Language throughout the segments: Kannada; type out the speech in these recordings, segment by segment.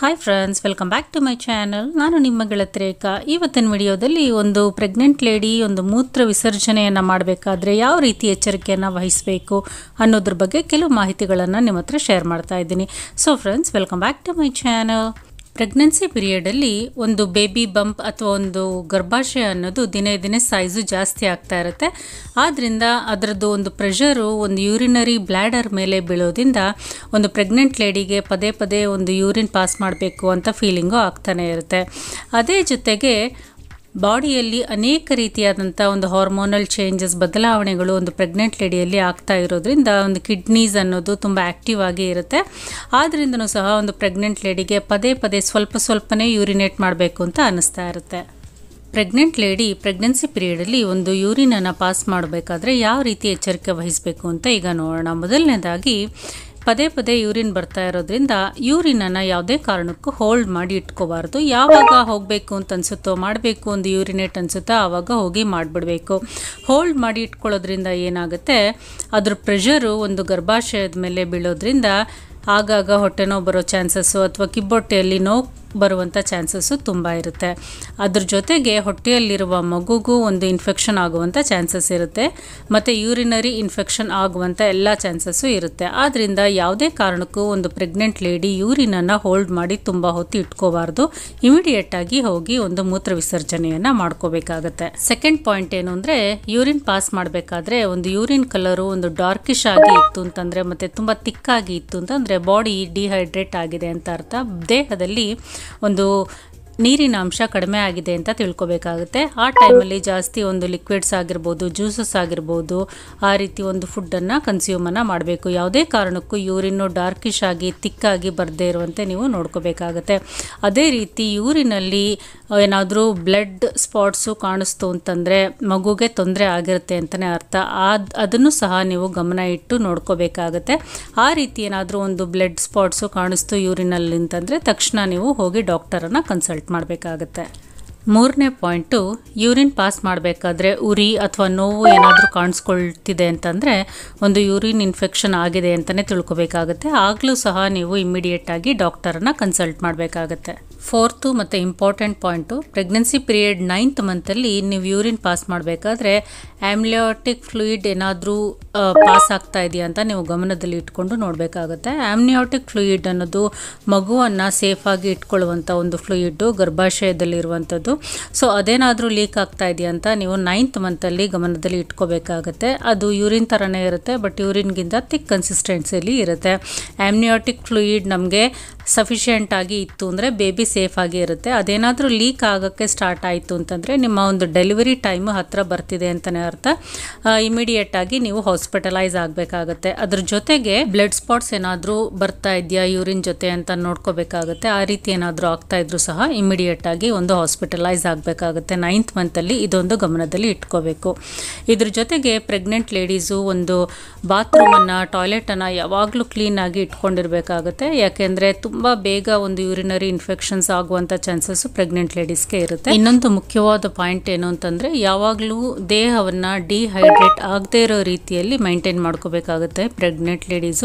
Hi friends, welcome back to my channel. ನಾನು ನಿಮ್ಮ ಗೆಳತಿ ರೇಖಾ. ಇವತ್ತಿನ ವಿಡಿಯೋದಲ್ಲಿ ಒಂದು ಪ್ರೆಗ್ನೆಂಟ್ ಲೇಡಿ ಒಂದು ಮೂತ್ರ ವಿಸರ್ಜನೆಯನ್ನು ಮಾಡಬೇಕಾದ್ರೆ ಯಾವ ರೀತಿ ಎಚ್ಚರಿಕೆಯನ್ನು ವಹಿಸಬೇಕು ಅನ್ನೋದ್ರ ಬಗ್ಗೆ ಕೆಲವು ಮಾಹಿತಿಗಳನ್ನು ನಿಮ್ಮ ಹತ್ರ ಶೇರ್ ಮಾಡ್ತಾ ಇದ್ದೀನಿ. So friends, welcome back to my channel. Pregnancy ಪೀರಿಯಡಲ್ಲಿ ಒಂದು ಬೇಬಿ ಬಂಪ್ ಅಥವಾ ಒಂದು ಗರ್ಭಾಶಯ ಅನ್ನೋದು ದಿನೇ ದಿನೇ ಸೈಜು ಜಾಸ್ತಿ ಆಗ್ತಾ ಇರುತ್ತೆ. ಆದ್ದರಿಂದ ಅದರದ್ದು ಒಂದು ಪ್ರೆಷರು ಒಂದು ಯೂರಿನರಿ ಬ್ಲ್ಯಾಡರ್ ಮೇಲೆ ಬೀಳೋದ್ರಿಂದ ಒಂದು ಪ್ರೆಗ್ನೆಂಟ್ ಲೇಡಿಗೆ ಪದೇ ಪದೇ ಒಂದು ಯೂರಿನ್ ಪಾಸ್ ಮಾಡಬೇಕು ಅಂತ ಫೀಲಿಂಗು ಆಗ್ತಾನೆ ಇರುತ್ತೆ. ಅದೇ ಜೊತೆಗೆ ಬಾಡಿಯಲ್ಲಿ ಅನೇಕ ರೀತಿಯಾದಂಥ ಒಂದು ಹಾರ್ಮೋನಲ್ ಚೇಂಜಸ್ ಬದಲಾವಣೆಗಳು ಒಂದು ಪ್ರೆಗ್ನೆಂಟ್ ಲೇಡಿಯಲ್ಲಿ ಆಗ್ತಾ ಇರೋದ್ರಿಂದ ಒಂದು ಕಿಡ್ನೀಸ್ ಅನ್ನೋದು ತುಂಬ ಆ್ಯಕ್ಟಿವ್ ಆಗಿ ಇರುತ್ತೆ. ಆದ್ದರಿಂದನೂ ಸಹ ಒಂದು ಪ್ರೆಗ್ನೆಂಟ್ ಲೇಡಿಗೆ ಪದೇ ಪದೇ ಸ್ವಲ್ಪನೇ ಯೂರಿನೇಟ್ ಮಾಡಬೇಕು ಅಂತ ಅನ್ನಿಸ್ತಾ ಇರುತ್ತೆ. ಪ್ರೆಗ್ನೆಂಟ್ ಲೇಡಿ ಪ್ರೆಗ್ನೆನ್ಸಿ ಪೀರಿಯಡಲ್ಲಿ ಒಂದು ಯೂರಿನನ್ನು ಪಾಸ್ ಮಾಡಬೇಕಾದ್ರೆ ಯಾವ ರೀತಿ ಎಚ್ಚರಿಕೆ ವಹಿಸಬೇಕು ಅಂತ ಈಗ ನೋಡೋಣ. ಮೊದಲನೇದಾಗಿ ಪದೇ ಪದೇ ಯೂರಿನ್ ಬರ್ತಾ ಇರೋದ್ರಿಂದ ಯೂರಿನನ್ನು ಯಾವುದೇ ಕಾರಣಕ್ಕೂ ಹೋಲ್ಡ್ ಮಾಡಿ ಇಟ್ಕೋಬಾರ್ದು. ಯಾವಾಗ ಹೋಗಬೇಕು ಅಂತ ಅನಿಸುತ್ತೋ, ಮಾಡಬೇಕು ಒಂದು ಯೂರಿನೇಟ್ ಅನಿಸುತ್ತೋ ಆವಾಗ ಹೋಗಿ ಮಾಡಿಬಿಡಬೇಕು. ಹೋಲ್ಡ್ ಮಾಡಿ ಇಟ್ಕೊಳ್ಳೋದ್ರಿಂದ ಏನಾಗುತ್ತೆ, ಅದ್ರ ಪ್ರೆಷರು ಒಂದು ಗರ್ಭಾಶಯದ ಮೇಲೆ ಬೀಳೋದ್ರಿಂದ ಆಗಾಗ ಹೊಟ್ಟೆ ನೋವು ಬರೋ ಚಾನ್ಸಸ್ಸು ಅಥವಾ ಕಿಬ್ಬೊಟ್ಟೆಯಲ್ಲಿ ನೋವು ಬರುವಂಥ ಚಾನ್ಸಸ್ಸು ತುಂಬ ಇರುತ್ತೆ. ಅದ್ರ ಜೊತೆಗೆ ಹೊಟ್ಟೆಯಲ್ಲಿರುವ ಮಗುಗೂ ಒಂದು ಇನ್ಫೆಕ್ಷನ್ ಆಗುವಂಥ ಚಾನ್ಸಸ್ ಇರುತ್ತೆ ಮತ್ತು ಯೂರಿನರಿ ಇನ್ಫೆಕ್ಷನ್ ಆಗುವಂಥ ಎಲ್ಲ ಚಾನ್ಸಸ್ಸು ಇರುತ್ತೆ. ಆದ್ದರಿಂದ ಯಾವುದೇ ಕಾರಣಕ್ಕೂ ಒಂದು ಪ್ರೆಗ್ನೆಂಟ್ ಲೇಡಿ ಯೂರಿನನ್ನು ಹೋಲ್ಡ್ ಮಾಡಿ ತುಂಬ ಹೊತ್ತು ಇಟ್ಕೋಬಾರ್ದು. ಇಮಿಡಿಯೇಟಾಗಿ ಹೋಗಿ ಒಂದು ಮೂತ್ರ ವಿಸರ್ಜನೆಯನ್ನು ಮಾಡ್ಕೋಬೇಕಾಗತ್ತೆ. ಸೆಕೆಂಡ್ ಪಾಯಿಂಟ್ ಏನು ಅಂದರೆ, ಯೂರಿನ್ ಪಾಸ್ ಮಾಡಬೇಕಾದ್ರೆ ಒಂದು ಯೂರಿನ್ ಕಲರು ಒಂದು ಡಾರ್ಕಿಶ್ ಆಗಿ ಇತ್ತು ಅಂತಂದರೆ ಮತ್ತು ತುಂಬ ತಿಕ್ಕಾಗಿ ಇತ್ತು ಅಂತಂದರೆ ಬಾಡಿ ಡಿಹೈಡ್ರೇಟ್ ಆಗಿದೆ ಅಂತ ಅರ್ಥ. ದೇಹದಲ್ಲಿ ಒಂದು ನೀರಿನ ಅಂಶ ಕಡಿಮೆ ಆಗಿದೆ ಅಂತ ತಿಳ್ಕೊಬೇಕಾಗುತ್ತೆ. ಆ ಟೈಮಲ್ಲಿ ಜಾಸ್ತಿ ಒಂದು ಲಿಕ್ವಿಡ್ಸ್ ಆಗಿರ್ಬೋದು, ಜ್ಯೂಸಸ್ ಆಗಿರ್ಬೋದು, ಆ ರೀತಿ ಒಂದು ಫುಡ್ಡನ್ನು ಕನ್ಸ್ಯೂಮನ್ನು ಮಾಡಬೇಕು. ಯಾವುದೇ ಕಾರಣಕ್ಕೂ ಯೂರಿನ್ನು ಡಾರ್ಕಿಶ್ ಆಗಿ ತಿಕ್ಕಾಗಿ ಬರದೇ ಇರುವಂತೆ ನೀವು ನೋಡ್ಕೋಬೇಕಾಗತ್ತೆ. ಅದೇ ರೀತಿ ಯೂರಿನಲ್ಲಿ ಏನಾದರೂ ಬ್ಲಡ್ ಸ್ಪಾಟ್ಸು ಕಾಣಿಸ್ತು ಅಂತಂದರೆ ಮಗುಗೆ ತೊಂದರೆ ಆಗಿರುತ್ತೆ ಅಂತಲೇ ಅರ್ಥ. ಅದನ್ನು ಸಹ ನೀವು ಗಮನ ಇಟ್ಟು ನೋಡ್ಕೋಬೇಕಾಗತ್ತೆ. ಆ ರೀತಿ ಏನಾದರೂ ಒಂದು ಬ್ಲಡ್ ಸ್ಪಾಟ್ಸು ಕಾಣಿಸ್ತು ಯೂರಿನಲ್ಲಿ ಅಂತಂದರೆ ತಕ್ಷಣ ನೀವು ಹೋಗಿ ಡಾಕ್ಟರನ್ನು ಕನ್ಸಲ್ಟ್ ಮಾಡಬೇಕಾಗತ್ತೆ. ಮೂರನೇ ಪಾಯಿಂಟು, ಯೂರಿನ್ ಪಾಸ್ ಮಾಡಬೇಕಾದ್ರೆ ಉರಿ ಅಥವಾ ನೋವು ಏನಾದರೂ ಕಾಣಿಸ್ಕೊಳ್ತಿದೆ ಅಂತಂದರೆ ಒಂದು ಯೂರಿನ್ ಇನ್ಫೆಕ್ಷನ್ ಆಗಿದೆ ಅಂತಲೇ ತಿಳ್ಕೊಬೇಕಾಗುತ್ತೆ. ಆಗಲೂ ಸಹ ನೀವು ಇಮ್ಮಿಡಿಯೇಟಾಗಿ ಡಾಕ್ಟರನ್ನು ಕನ್ಸಲ್ಟ್ ಮಾಡಬೇಕಾಗತ್ತೆ. ಫೋರ್ತು ಮತ್ತು important point, pregnancy period 9th ಮಂತಲ್ಲಿ ನೀವು ಯೂರಿನ್ ಪಾಸ್ ಮಾಡಬೇಕಾದ್ರೆ ಆಮ್ನಿಯಾಟಿಕ್ ಫ್ಲೂಯಿಡ್ ಏನಾದರೂ ಪಾಸ್ ಆಗ್ತಾ ಇದೆಯಾ ಅಂತ ನೀವು ಗಮನದಲ್ಲಿ ಇಟ್ಕೊಂಡು ನೋಡಬೇಕಾಗುತ್ತೆ. ಆಮ್ನಿಯಾಟಿಕ್ ಫ್ಲೂಯಿಡ್ ಅನ್ನೋದು ಮಗುವನ್ನು ಸೇಫಾಗಿ ಇಟ್ಕೊಳ್ಳುವಂಥ ಒಂದು ಫ್ಲೂಯಿಡ್ಡು, ಗರ್ಭಾಶಯದಲ್ಲಿರುವಂಥದ್ದು. ಸೊ ಅದೇನಾದರೂ ಲೀಕ್ ಆಗ್ತಾ ಇದೆಯಾ ಅಂತ ನೀವು 9th ಮಂತಲ್ಲಿ ಗಮನದಲ್ಲಿ ಇಟ್ಕೋಬೇಕಾಗತ್ತೆ. ಅದು ಯೂರಿನ್ ಥರನೇ ಇರುತ್ತೆ, ಬಟ್ ಯೂರಿನ್ಗಿಂತ ಥಿಕ್ ಕನ್ಸಿಸ್ಟೆನ್ಸಿಯಲ್ಲಿ ಇರುತ್ತೆ. ಆಮ್ನಿಯಾಟಿಕ್ ಫ್ಲೂಯಿಡ್ ನಮಗೆ ಸಫಿಷಿಯೆಂಟ್ ಆಗಿ ಇತ್ತು ಅಂದರೆ ಬೇಬಿ ಸೇಫ್ ಆಗಿ ಇರುತ್ತೆ. ಅದೇನಾದರೂ ಲೀಕ್ ಆಗೋಕ್ಕೆ ಸ್ಟಾರ್ಟ್ ಆಯಿತು ಅಂತಂದರೆ ನಿಮ್ಮ ಒಂದು ಡೆಲಿವರಿ ಟೈಮು ಹತ್ತಿರ ಬರ್ತಿದೆ ಅಂತಲೇ ಅರ್ಥ. ಇಮಿಡಿಯೇಟಾಗಿ ನೀವು ಹಾಸ್ಪಿಟಲೈಸ್ ಆಗಬೇಕಾಗತ್ತೆ. ಅದ್ರ ಜೊತೆಗೆ ಬ್ಲಡ್ ಸ್ಪಾಟ್ಸ್ ಏನಾದರೂ ಬರ್ತಾ ಇದೆಯಾ ಯೂರಿನ್ ಜೊತೆ ಅಂತ ನೋಡ್ಕೋಬೇಕಾಗುತ್ತೆ. ಆ ರೀತಿ ಏನಾದರೂ ಆಗ್ತಾ ಇದ್ರೂ ಸಹ ಇಮಿಡಿಯೇಟಾಗಿ ಒಂದು ಹಾಸ್ಪಿಟಲೈಸ್ ಆಗಬೇಕಾಗುತ್ತೆ. 9th ಮಂತಲ್ಲಿ ಇದೊಂದು ಗಮನದಲ್ಲಿ ಇಟ್ಕೋಬೇಕು. ಇದ್ರ ಜೊತೆಗೆ ಪ್ರೆಗ್ನೆಂಟ್ ಲೇಡೀಸು ಒಂದು ಬಾತ್ರೂಮನ್ನು, ಟಾಯ್ಲೆಟನ್ನು ಯಾವಾಗಲೂ ಕ್ಲೀನಾಗಿ ಇಟ್ಕೊಂಡಿರಬೇಕಾಗುತ್ತೆ. ಯಾಕೆಂದರೆ ತುಂಬ ಬೇಗ ಒಂದು ಯೂರಿನರಿ ಇನ್ಫೆಕ್ಷನ್ಸ್ ಆಗುವಂಥ ಚಾನ್ಸಸ್ಸು ಪ್ರೆಗ್ನೆಂಟ್ ಲೇಡೀಸ್ಗೆ ಇರುತ್ತೆ. ಇನ್ನೊಂದು ಮುಖ್ಯವಾದ ಪಾಯಿಂಟ್ ಏನು ಅಂತಂದರೆ, ಯಾವಾಗಲೂ ದೇಹವನ್ನು ಡಿಹೈಡ್ರೇಟ್ ಆಗದೇ ಇರೋ ರೀತಿಯಲ್ಲಿ ಮೈಂಟೈನ್ ಮಾಡ್ಕೋಬೇಕಾಗುತ್ತೆ. ಪ್ರೆಗ್ನೆಂಟ್ ಲೇಡೀಸು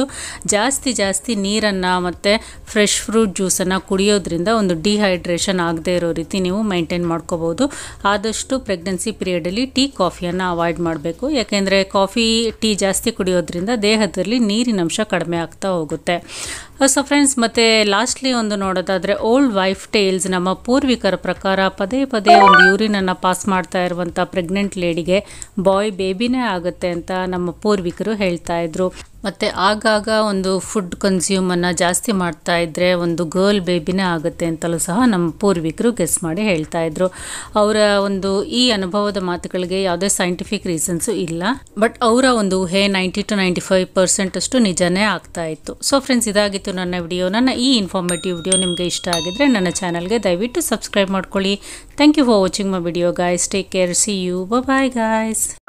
ಜಾಸ್ತಿ ನೀರನ್ನು ಮತ್ತು ಫ್ರೆಶ್ ಫ್ರೂಟ್ ಜ್ಯೂಸನ್ನು ಕುಡಿಯೋದ್ರಿಂದ ಒಂದು ಡಿಹೈಡ್ರೇಷನ್ ಆಗದೇ ಇರೋ ರೀತಿ ನೀವು ಮೈಂಟೈನ್ ಮಾಡ್ಕೋಬೋದು. ಆದಷ್ಟು ಪ್ರೆಗ್ನೆನ್ಸಿ ಪೀರಿಯಡಲ್ಲಿ ಟೀ, ಕಾಫಿಯನ್ನು ಅವಾಯ್ಡ್ ಮಾಡಬೇಕು. ಯಾಕೆಂದರೆ ಕಾಫಿ, ಟೀ ಜಾಸ್ತಿ ಕುಡಿಯೋದ್ರಿಂದ ದೇಹದಲ್ಲಿ ನೀರಿನ ಅಂಶ ಕಡಿಮೆ ಆಗ್ತಾ ಹೋಗುತ್ತೆ. ಸೊ ಫ್ರೆಂಡ್ಸ್, ಮತ್ತು ಲಾಸ್ಟ್ಲಿ ಒಂದು ನೋಡೋದಾದರೆ ಓಲ್ಡ್ ವೈಫ್ ಟೇಲ್ಸ್, ನಮ್ಮ ಪೂರ್ವಿಕರ ಪ್ರಕಾರ ಪದೇ ಒಂದು ಯೂರಿನನ್ನು ಪಾಸ್ ಮಾಡ್ತಾ ಇರುವಂಥ ಪ್ರೆಗ್ನೆಂಟ್ ಲೇಡಿಗೆ ಬೇಬಿನೇ ಆಗುತ್ತೆ ಅಂತ ನಮ್ಮ ಪೂರ್ವಿಕರು ಹೇಳ್ತಾ ಇದ್ರು. ಮತ್ತು ಆಗಾಗ ಒಂದು ಫುಡ್ ಕನ್ಸ್ಯೂಮನ್ನು ಜಾಸ್ತಿ ಮಾಡ್ತಾ ಇದ್ದರೆ ಒಂದು ಗರ್ಲ್ ಬೇಬಿನೇ ಆಗುತ್ತೆ ಅಂತಲೂ ಸಹ ನಮ್ಮ ಪೂರ್ವಿಕರು ಗೆಸ್ ಮಾಡಿ ಹೇಳ್ತಾ ಇದ್ರು. ಅವರ ಒಂದು ಈ ಅನುಭವದ ಮಾತುಗಳಿಗೆ ಯಾವುದೇ ಸೈಂಟಿಫಿಕ್ ರೀಸನ್ಸು ಇಲ್ಲ, ಬಟ್ ಅವರ ಒಂದು ಊಹೆ 90 to 95% ಅಷ್ಟು ನಿಜನೇ ಆಗ್ತಾ ಇತ್ತು. ಸೊ ಫ್ರೆಂಡ್ಸ್, ಇದಾಗಿತ್ತು ನನ್ನ ವಿಡಿಯೋ. ನನ್ನ ಈ ಇನ್ಫಾರ್ಮೇಟಿವ್ ವಿಡಿಯೋ ನಿಮಗೆ ಇಷ್ಟ ಆಗಿದ್ರೆ ನನ್ನ ಚಾನಲ್ಗೆ ದಯವಿಟ್ಟು ಸಬ್ಸ್ಕ್ರೈಬ್ ಮಾಡ್ಕೊಳ್ಳಿ. Thank you for watching my video guys. Take care. See you. Bye guys.